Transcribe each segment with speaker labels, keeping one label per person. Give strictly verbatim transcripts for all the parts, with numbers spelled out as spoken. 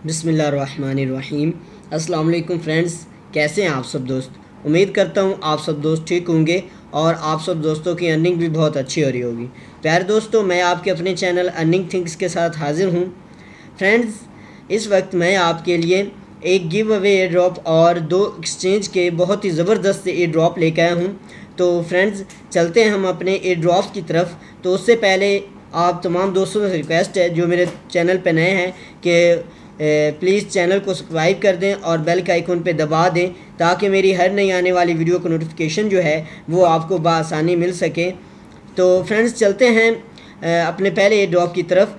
Speaker 1: बिस्मिल्लाहिर्रहमानिर्रहीम। अस्सलाम वालेकुम फ्रेंड्स, कैसे हैं आप सब दोस्त। उम्मीद करता हूँ आप सब दोस्त ठीक होंगे और आप सब दोस्तों की अर्निंग भी बहुत अच्छी हो रही होगी। प्यारे दोस्तों, मैं आपके अपने चैनल अर्निंग थिंग्स के साथ हाजिर हूँ। फ्रेंड्स, इस वक्त मैं आपके लिए एक गिव अवे एयर ड्रॉप और दो एक्सचेंज के बहुत ही ज़बरदस्त एयर ड्रॉप लेकर आया हूँ। तो फ्रेंड्स, चलते हैं हम अपने एयर ड्रॉप की तरफ। तो उससे पहले आप तमाम दोस्तों से रिक्वेस्ट है जो मेरे चैनल पर नए हैं कि प्लीज़ चैनल को सब्सक्राइब कर दें और बेल के आइकन पे दबा दें ताकि मेरी हर नई आने वाली वीडियो का नोटिफिकेशन जो है वो आपको बआसानी मिल सके। तो फ्रेंड्स, चलते हैं अपने पहले एयर ड्रॉप की तरफ।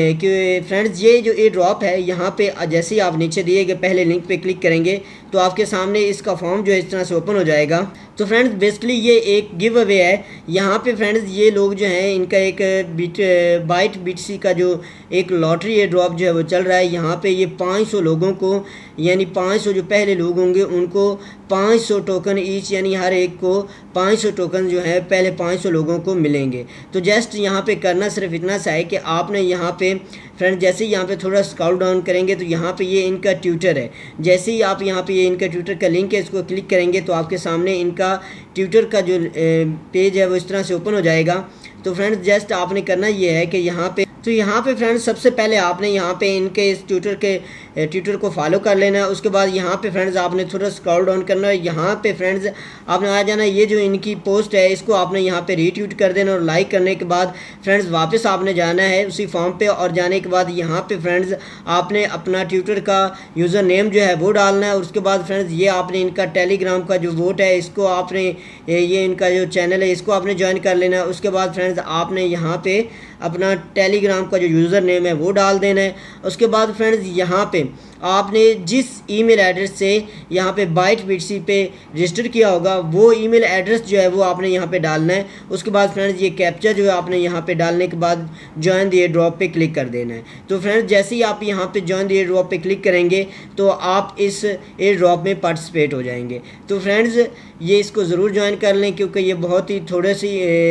Speaker 1: कि फ्रेंड्स, ये जो एयर ड्रॉप है यहाँ पे जैसे ही आप नीचे दिए गए पहले लिंक पे क्लिक करेंगे तो आपके सामने इसका फॉर्म जो है इस तरह से ओपन हो जाएगा। तो फ्रेंड्स, बेसिकली ये एक गिव अवे है। यहाँ पे फ्रेंड्स ये लोग जो हैं इनका एक बीट बाइट बीटसी का जो एक लॉटरी एयर ड्रॉप जो है वो चल रहा है। यहाँ पे ये पाँच सौ लोगों को, यानी पाँच सौ जो पहले लोग होंगे उनको पाँच सौ टोकन ईच, यानी हर एक को पाँच सौ टोकन जो है पहले पाँच सौ लोगों को मिलेंगे। तो जस्ट यहाँ पे करना सिर्फ इतना सा है कि आपने यहाँ पे फ्रेंड जैसे ही यहाँ पे थोड़ा स्क्रॉल डाउन करेंगे तो यहाँ पे ये इनका ट्विटर है। जैसे ही आप यहाँ पे ये इनका ट्विटर का लिंक है, इसको क्लिक करेंगे तो आपके सामने इनका ट्विटर का जो पेज है वो इस तरह से ओपन हो जाएगा। तो फ्रेंड्स, जस्ट आपने करना ये है कि यहाँ पे तो यहाँ पे फ्रेंड्स सबसे पहले आपने यहाँ पे इनके इस ट्विटर के ट्विटर को फॉलो कर लेना है। उसके बाद यहाँ पे फ्रेंड्स आपने थोड़ा स्क्रॉल डाउन करना है। यहाँ पे फ्रेंड्स आपने आ जाना, ये जो इनकी पोस्ट है इसको आपने यहाँ पे रीट्वीट कर देना और लाइक करने के बाद फ्रेंड्स वापस आपने जाना है उसी फॉर्म पे। और जाने के बाद यहाँ पे फ्रेंड्स आपने अपना ट्विटर का यूज़र नेम जो है वो डालना है। और उसके बाद फ्रेंड्स ये आपने इनका टेलीग्राम का जो वोट है इसको आपने, ये इनका जो चैनल है इसको आपने ज्वाइन कर लेना है। उसके बाद फ्रेंड्स आपने यहाँ पे अपना टेलीग्राम का जो यूज़र नेम है वो डाल देना है। उसके बाद फ्रेंड्स यहाँ पे आपने जिस ईमेल एड्रेस से यहाँ पे बाइट बीटसी पे रजिस्टर किया होगा वो ईमेल एड्रेस जो है वो आपने यहाँ पे डालना है। उसके बाद फ्रेंड्स ये कैप्चा जो है आपने यहाँ पे डालने के बाद जॉइन द एयर ड्रॉप पे क्लिक कर देना है। तो फ्रेंड्स, जैसे ही आप यहाँ पे जॉइन द एयर ड्रॉप पे क्लिक करेंगे तो आप इस एयर ड्रॉप में पार्टिसिपेट हो जाएंगे। तो फ्रेंड्स, ये इसको ज़रूर ज्वाइन कर लें क्योंकि ये बहुत ही थोड़े सी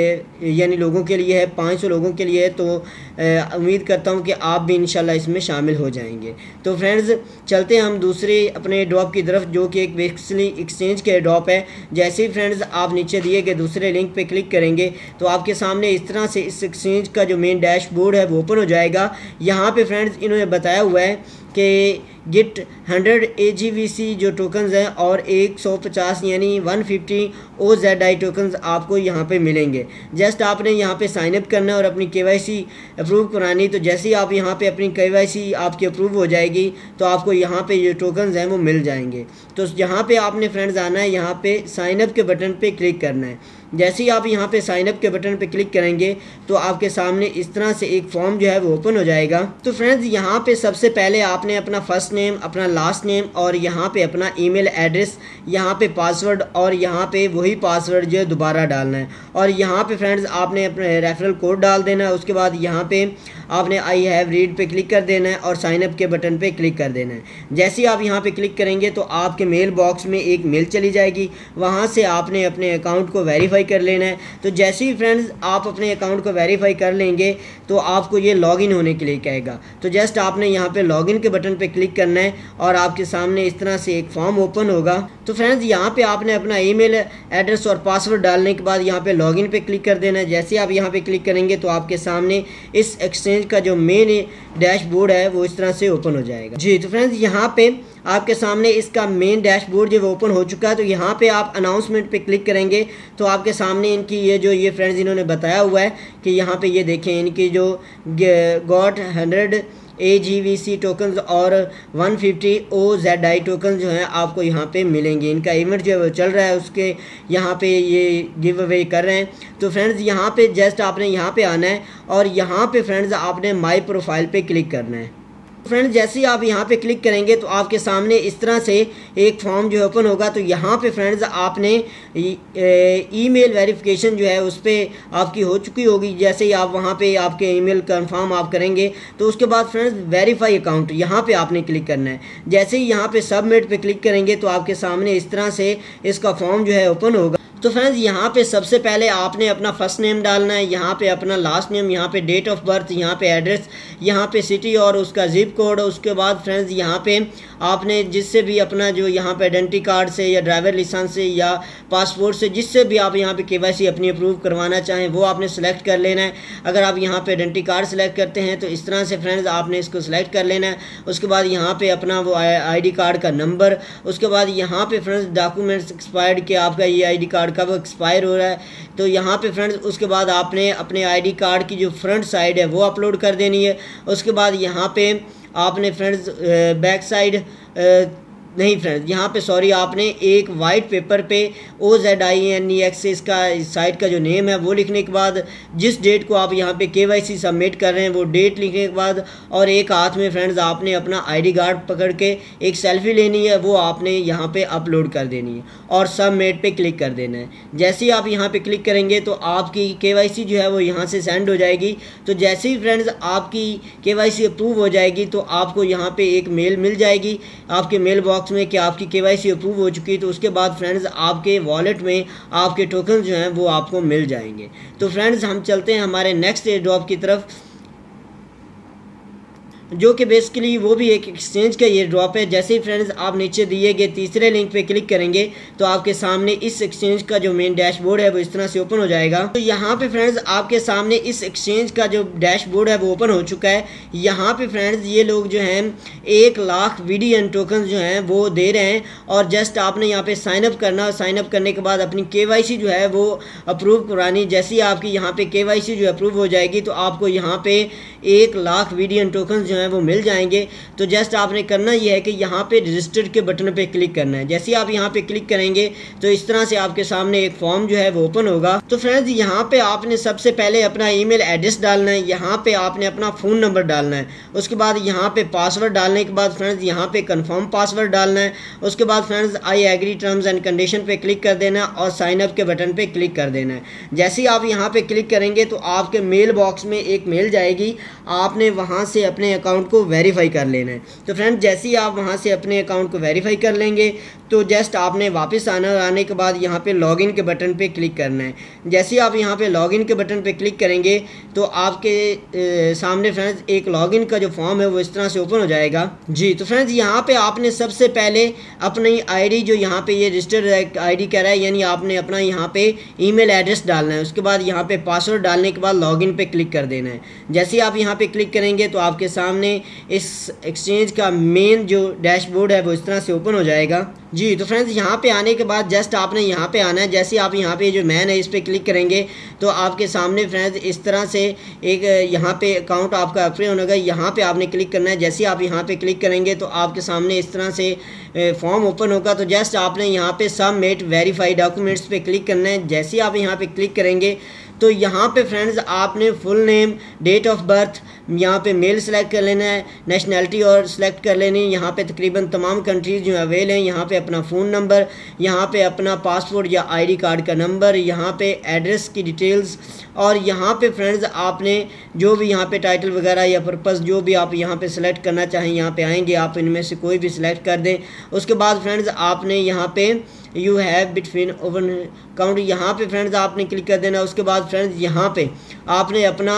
Speaker 1: यानी लोगों के लिए है, पाँच सौ लोगों के लिए है। तो उम्मीद करता हूँ कि आप भी इंशाल्लाह इसमें शामिल हो जाएंगे। तो फ्रेंड्स, चलते हैं हम दूसरे अपने ड्रॉप की तरफ जो कि एक बेसिकली एक्सचेंज के ड्रॉप है। जैसे ही फ्रेंड्स आप नीचे दिए गए दूसरे लिंक पे क्लिक करेंगे तो आपके सामने इस तरह से इस एक्सचेंज का जो मेन डैशबोर्ड है वो ओपन हो जाएगा। यहाँ पे फ्रेंड्स इन्होंने बताया हुआ है कि get hundred A G V C जो टोकन्स हैं और एक सौ पचास यानी one fifty O Z I tokens आपको यहाँ पे मिलेंगे। जस्ट आपने यहाँ पे साइन अप करना है और अपनी के वाई सी अप्रूव करानी। तो जैसे ही आप यहाँ पे अपनी के वाई सी आपकी अप्रूव हो जाएगी तो आपको यहाँ पे ये टोकन्स हैं वो मिल जाएंगे। तो यहाँ पे आपने फ्रेंड्स आना है, यहाँ पे साइन अप के बटन पे क्लिक करना है। जैसे ही आप यहाँ पे साइन अप के बटन पे क्लिक करेंगे तो आपके सामने इस तरह से एक फॉर्म जो है वो ओपन हो जाएगा। तो फ्रेंड्स, यहाँ पे सबसे पहले आपने अपना फर्स्ट नेम, अपना लास्ट नेम और यहाँ पे अपना ईमेल एड्रेस, यहाँ पे पासवर्ड और यहाँ पे वही पासवर्ड जो है दोबारा डालना है। और यहाँ पे फ्रेंड्स आपने अपने रेफरल कोड डाल देना है। उसके बाद यहाँ पे आपने आई हैव रीड पे क्लिक कर देना है और साइन अप के बटन पे क्लिक कर देना है। जैसे ही आप यहाँ पे क्लिक करेंगे तो आपके मेल बॉक्स में एक मेल चली जाएगी, वहाँ से आपने अपने अकाउंट को वेरीफाई कर लेना है। तो जैसे ही फ्रेंड्स आप अपने अकाउंट को वेरीफाई कर लेंगे तो आपको ये लॉगिन होने के लिए कहेगा। तो जस्ट आपने यहाँ पे लॉगिन के बटन पे क्लिक करना है और आपके सामने इस तरह से एक फॉर्म ओपन होगा। तो फ्रेंड्स, यहाँ पे आपने अपना ईमेल एड्रेस और पासवर्ड डालने के बाद यहाँ पे लॉगिन पे क्लिक कर देना है। जैसे आप यहाँ पे क्लिक करेंगे तो आपके सामने इस एक्सचेंज का जो मेन डैशबोर्ड है वो इस तरह से ओपन हो जाएगा। जी, तो फ्रेंड्स यहाँ पे आपके सामने इसका मेन डैशबोर्ड जो ओपन हो चुका है। तो यहाँ पे आप अनाउंसमेंट पे क्लिक करेंगे तो आपके सामने इनकी ये जो ये फ्रेंड्स इन्होंने बताया हुआ है कि यहाँ पे ये देखें इनकी जो got hundred A G V C tokens और one fifty O Z I token जो हैं आपको यहाँ पे मिलेंगे। इनका इवेंट जो है वो चल रहा है, उसके यहाँ पे ये गिव अवे कर रहे हैं। तो फ्रेंड्स, यहाँ पे जस्ट आपने यहाँ पे आना है और यहाँ पे फ्रेंड्स आपने माई प्रोफाइल पे क्लिक करना है। फ्रेंड्स, जैसे ही आप यहाँ पे क्लिक करेंगे तो आपके सामने इस तरह से एक फॉर्म जो है ओपन होगा। तो यहाँ पे फ्रेंड्स आपने ईमेल वेरिफिकेशन जो है उस पर आपकी हो चुकी होगी। जैसे ही आप वहाँ पे आपके ईमेल कंफर्म आप करेंगे तो उसके बाद फ्रेंड्स वेरीफाई अकाउंट यहाँ पे आपने क्लिक करना है। जैसे ही यहाँ पे सबमिट पे क्लिक करेंगे तो आपके सामने इस तरह से इसका फॉर्म जो है ओपन होगा। तो फ्रेंड्स यहाँ पे सबसे पहले आपने अपना फर्स्ट नेम डालना है, यहाँ पे अपना लास्ट नेम, यहाँ पे डेट ऑफ बर्थ, यहाँ पे एड्रेस, यहाँ पे सिटी और उसका जिप कोड। उसके बाद फ्रेंड्स यहाँ पे आपने जिससे भी अपना जो यहाँ पे आइडेंटिटी कार्ड से या ड्राइवर लाइसेंस से या पासपोर्ट से जिससे भी आप यहाँ पे केवाईसी अपनी अप्रूव करवाना चाहें वो आपने सेलेक्ट कर लेना है। अगर आप यहाँ पे आइडेंटिटी कार्ड सेलेक्ट करते हैं तो इस तरह से फ्रेंड्स आपने इसको सेलेक्ट कर लेना है। उसके बाद यहाँ पे अपना वो आईडी कार्ड का नंबर, उसके बाद यहाँ पे फ्रेंड्स डॉक्यूमेंट्स एक्सपायर्ड के आपका ये आईडी कार्ड कब एक्सपायर हो रहा है तो यहाँ पे फ्रेंड्स उसके बाद आपने अपने आईडी कार्ड की जो फ्रंट साइड है वो अपलोड कर देनी है। उसके बाद यहाँ पे आपने फ्रेंड्स बैक साइड नहीं फ्रेंड्स यहाँ पे सॉरी आपने एक वाइट पेपर पे O Z I N E X से इसका साइट का जो नेम है वो लिखने के बाद जिस डेट को आप यहाँ पे केवाईसी सबमिट कर रहे हैं वो डेट लिखने के बाद और एक हाथ में फ्रेंड्स आपने अपना आईडी कार्ड पकड़ के एक सेल्फी लेनी है, वो आपने यहाँ पे अपलोड कर देनी है और सबमिट पे क्लिक कर देना है। जैसे ही आप यहाँ पे क्लिक करेंगे तो आपकी केवाईसी जो है वो यहाँ से सेंड हो जाएगी। तो जैसे ही फ्रेंड्स आपकी केवाईसी अप्रूव हो जाएगी तो आपको यहाँ पे एक मेल मिल जाएगी आपके मेल बॉक्स में कि आपकी केवाईसी अप्रूव हो चुकी है। तो उसके बाद फ्रेंड्स आपके वॉलेट में आपके टोकन जो हैं वो आपको मिल जाएंगे। तो फ्रेंड्स हम चलते हैं हमारे नेक्स्ट एयर ड्रॉप की तरफ, जो कि बेसिकली वो भी एक एक्सचेंज का ये ड्रॉप है। जैसे ही फ्रेंड्स आप नीचे दिए गए तीसरे लिंक पे क्लिक करेंगे तो आपके सामने इस एक्सचेंज का जो मेन डैशबोर्ड है वो इस तरह से ओपन हो जाएगा। तो यहाँ पे फ्रेंड्स आपके सामने इस एक्सचेंज का जो डैशबोर्ड है वो ओपन हो चुका है। यहाँ पे फ्रेंड्स ये लोग जो हैं एक लाख वीडीएन टोकन जो हैं वो दे रहे हैं और जस्ट आपने यहाँ पे साइनअप करना, साइनअप करने के बाद अपनी केवाईसी जो है वो अप्रूव करानी। जैसे ही आपकी यहाँ पे केवाईसी जो अप्रूव हो जाएगी तो आपको यहाँ पे एक लाख वीडीएन टोकन जो हैं वो मिल जाएंगे। तो जस्ट आपने करना ये है कि यहाँ पे रजिस्टर्ड के बटन पे क्लिक करना है। जैसे ही आप यहाँ पे क्लिक करेंगे तो इस तरह से आपके सामने एक फॉर्म जो है वो ओपन होगा। तो फ्रेंड्स यहाँ पे आपने सबसे पहले अपना ईमेल एड्रेस डालना है, यहाँ पे आपने अपना फ़ोन नंबर डालना है, उसके बाद यहाँ पे पासवर्ड डालने के बाद फ्रेंड्स यहाँ पे कन्फर्म पासवर्ड डालना है। उसके बाद friends I agree terms and condition पे क्लिक कर देना है और साइन अप के बटन पे क्लिक कर देना है। जैसे ही आप यहाँ पे क्लिक करेंगे तो आपके मेल बॉक्स में एक मेल जाएगी, आपने वहाँ से अपने अकाउंट को वेरीफाई कर लेना है। तो फ्रेंड्स जैसे ही आप वहाँ से अपने अकाउंट को वेरीफाई कर लेंगे तो जस्ट आपने वापस आना, आने के बाद यहाँ पे लॉगिन के बटन पे क्लिक करना है। जैसे ही आप यहाँ पे लॉगिन के बटन पे क्लिक करेंगे तो आपके ए, सामने फ्रेंड्स एक लॉगिन का जो फॉर्म है वो इस तरह से ओपन हो जाएगा जी। तो फ्रेंड्स यहाँ पे आपने सबसे पहले अपनी आईडी जो यहाँ पे ये रजिस्टर्ड आईडी कह रहा है यानी आपने अपना यहाँ पे ईमेल एड्रेस डालना है। उसके बाद यहाँ पे पासवर्ड डालने के बाद लॉगिन पे क्लिक कर देना है। जैसे ही आप यहाँ पे क्लिक करेंगे तो आपके सामने इस एक्सचेंज का मेन जो डैशबोर्ड है वो इस तरह से ओपन हो जाएगा जी। तो फ्रेंड्स यहाँ पे आने के बाद जस्ट आपने यहाँ पे आना है। जैसे आप यहाँ पे जो मैन है इस पर क्लिक करेंगे तो आपके सामने फ्रेंड्स इस तरह से एक यहाँ पे अकाउंट आपका अपडेट होगा, यहाँ पे आपने क्लिक करना है। जैसे आप यहाँ पे क्लिक करेंगे तो आपके सामने इस तरह से फॉर्म ओपन होगा। तो जस्ट आपने यहाँ पे सबमिट वेरीफाई डॉक्यूमेंट्स पे क्लिक करना है। जैसे आप यहाँ पे क्लिक करेंगे तो यहाँ पे फ्रेंड्स आपने full name, date of birth, यहाँ पे मेल सेलेक्ट कर लेना है, नेशनैलिटी और सेलेक्ट कर लेनी है। यहाँ पे तकरीबन तमाम कंट्रीज़ जो अवेल हैं। यहाँ पे अपना फ़ोन नंबर, यहाँ पे अपना पासपोर्ट या आईडी कार्ड का नंबर, यहाँ पे एड्रेस की डिटेल्स और यहाँ पे फ्रेंड्स आपने जो भी यहाँ पे टाइटल वगैरह या पर्पस जो भी आप यहाँ पे सिलेक्ट करना चाहें यहाँ पे आएंगे, आप इनमें से कोई भी सिलेक्ट कर दें। उसके बाद फ्रेंड्स आपने यहाँ पे you have between own account यहाँ पे फ्रेंड्स आपने क्लिक कर देना। उसके बाद फ्रेंड्स यहाँ पे आपने अपना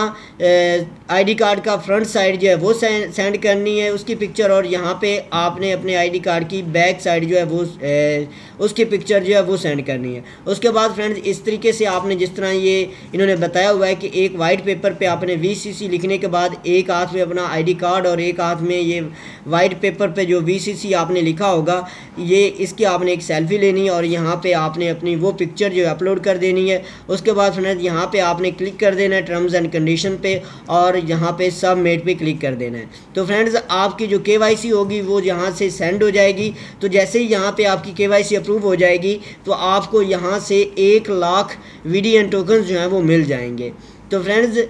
Speaker 1: आईडी कार्ड का फ्रंट साइड जो है वो सेंड करनी है उसकी पिक्चर, और यहाँ पे आपने अपने आईडी कार्ड की बैक साइड जो है वो ए, उसकी पिक्चर जो है वो सेंड करनी है। उसके बाद फ्रेंड्स इस तरीके से आपने जिस तरह ये इन्होंने बताया हुआ है कि एक वाइट पेपर पे आपने वी सी सी लिखने के बाद एक हाथ में अपना आईडी कार्ड और एक हाथ में ये वाइट पेपर पे जो वी सी सी आपने लिखा होगा ये इसकी आपने एक सेल्फी लेनी है और यहाँ पे आपने अपनी वो पिक्चर जो अपलोड कर देनी है। उसके बाद फ्रेंड्स यहाँ पे आपने क्लिक कर देना है टर्म्स एंड कंडीशन पे और यहाँ पे सबमिट पे क्लिक कर देना है। तो फ्रेंड्स आपकी जो केवाईसी होगी वो यहाँ से सेंड हो जाएगी। तो जैसे ही यहाँ पे आपकी केवाईसी अप्रूव हो जाएगी तो आपको यहाँ से एक लाख वीडीएन टोकन जो हैं वो मिल जाएंगे। तो फ्रेंड्स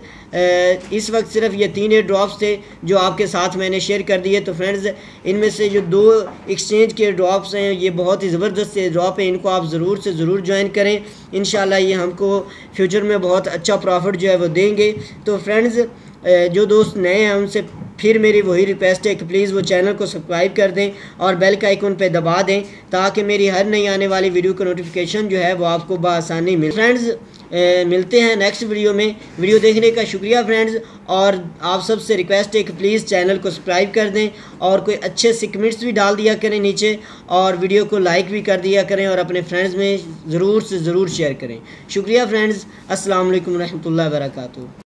Speaker 1: इस वक्त सिर्फ ये तीन एयर ड्रॉप्स थे जो आपके साथ मैंने शेयर कर दिए। तो फ्रेंड्स इनमें से जो दो एक्सचेंज के ड्रॉप्स हैं ये बहुत ही ज़बरदस्त एयर ड्रॉप है, इनको आप ज़रूर से ज़रूर ज्वाइन करें। इंशाल्लाह ये हमको फ्यूचर में बहुत अच्छा प्रॉफिट जो है वो देंगे। तो फ्रेंड्स जो दोस्त नए हैं उनसे फिर मेरी वही रिक्वेस्ट है कि प्लीज़ वो चैनल को सब्सक्राइब कर दें और बेल का आइकन पे दबा दें, ताकि मेरी हर नई आने वाली वीडियो का नोटिफिकेशन जो है वो आपको बआसानी मिले। फ्रेंड्स मिलते हैं नेक्स्ट वीडियो में। वीडियो देखने का शुक्रिया फ्रेंड्स, और आप सबसे रिक्वेस्ट है कि प्लीज़ चैनल को सब्सक्राइब कर दें और कोई अच्छे से कमेंट्स भी डाल दिया करें नीचे, और वीडियो को लाइक भी कर दिया करें और अपने फ्रेंड्स में ज़रूर से ज़रूर शेयर करें। शुक्रिया फ्रेंड्स। अस्सलाम वालेकुम रहमतुल्लाहि व बरकातहू।